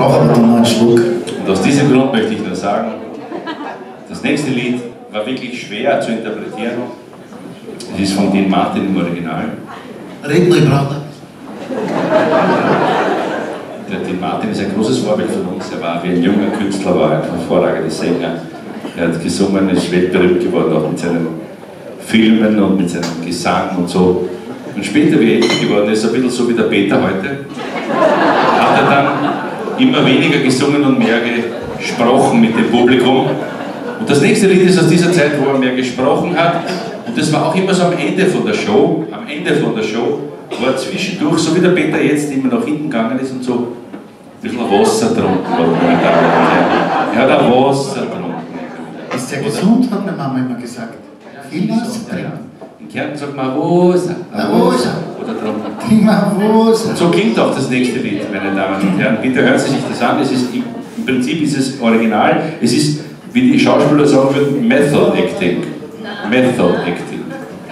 brauche aber dann noch einen Schluck. Und aus diesem Grund möchte ich nur sagen, das nächste Lied war wirklich schwer zu interpretieren. Es ist von Dean Martin im Original. Red noch, ich brauche. Der Dean Martin ist ein großes Vorbild von uns. Er war wie ein junger Künstler, war ein hervorragender Sänger. Er hat gesungen, ist weltberühmt geworden, auch mit seinen Filmen und mit seinem Gesang und so. Und später, wie er älter geworden ist, ein bisschen so wie der Peter heute, hat er dann immer weniger gesungen und mehr gesprochen mit dem Publikum. Und das nächste Lied ist aus dieser Zeit, wo er mehr gesprochen hat. Und das war auch immer so am Ende von der Show. Am Ende von der Show, wo er zwischendurch, so wie der Peter jetzt, immer nach hinten gegangen ist und so ein bisschen Wasser getrunken hat. Er hat auch Wasser getrunken. Ist sehr gesund, hat meine Mama immer gesagt. Viel Wasser trinken. In Kärnten sagt man Wasser. Wasser. Oder trunken. Trink mal Wasser. Und so klingt auch das nächste Lied, meine Damen und Herren. Bitte hören Sie sich das an. Es ist, im Prinzip ist es original. Es ist, wie die Schauspieler sagen würden, Method Acting. Method Acting.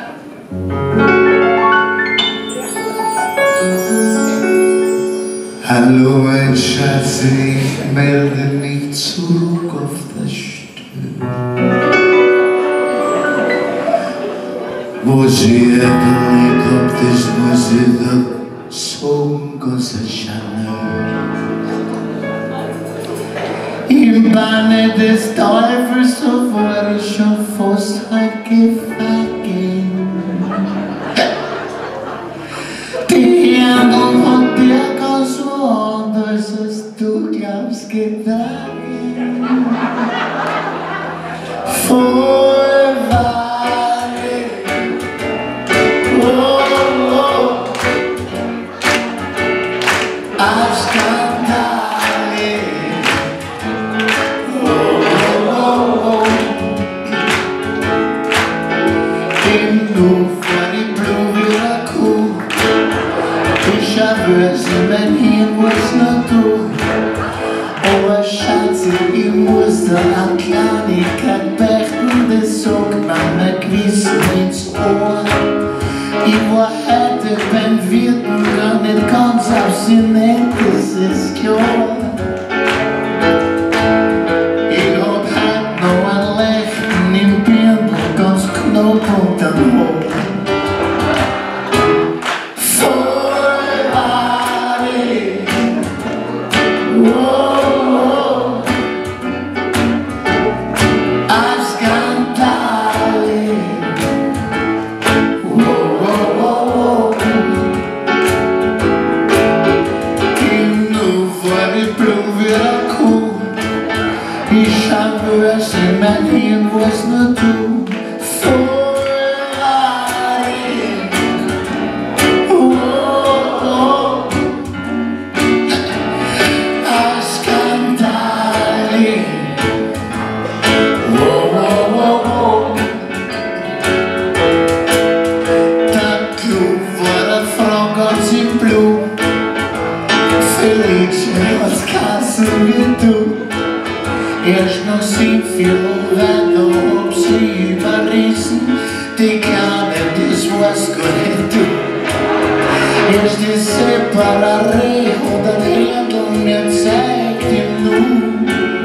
Hallo mein Schatz, ich melde mich zurück auf das Stück, wo sie helikopters music the song goes a Chanel. Im Banne des Teufels, so war ich schon fast gefangen. Die Erdung hat dir ganz woanders, als du glaubst, getragen. Voll Ware, oh, oh, auf Skandale, oh, oh, oh, im Nu vor die Blume Kuh. Ich habe es in mein Hirn, was nur du. Aber Schatz, ich muss da an Kleinigkeit bechten, das sagt man gewiss ins Ohr. Ich war heute beim Wirten gar nicht ganz abstinent, das ist klar. Ich hab heute noch ein Lächeln im Birndl, ganz knapp unterm Haar. Ich habe es in mein Hirn, was nur du. Ferrari, oh, oh, Skandale, oh, oh, oh, oh. Der Club war der Frau ganz im Blut. Felix hat Kassen wie du. Erst noch 7 weiter hab sie überrissen, die Kleine, das war's gar nicht du. Erst die Separare und ein Händel mir zeigt ihm nun.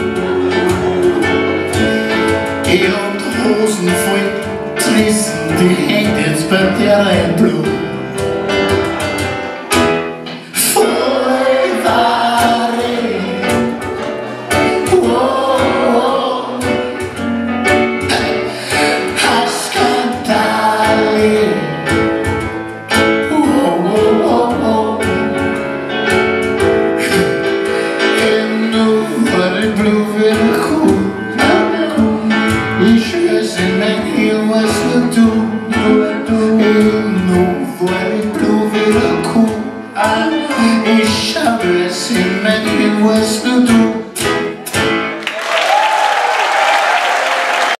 Ich hab die Hosen voll Trissen, die hängt jetzt bei der im Blut. Ich weiß in mein Hirn, was nur du. Nur weil du wieder cool. Ich habe es in mein Hirn, was nur du.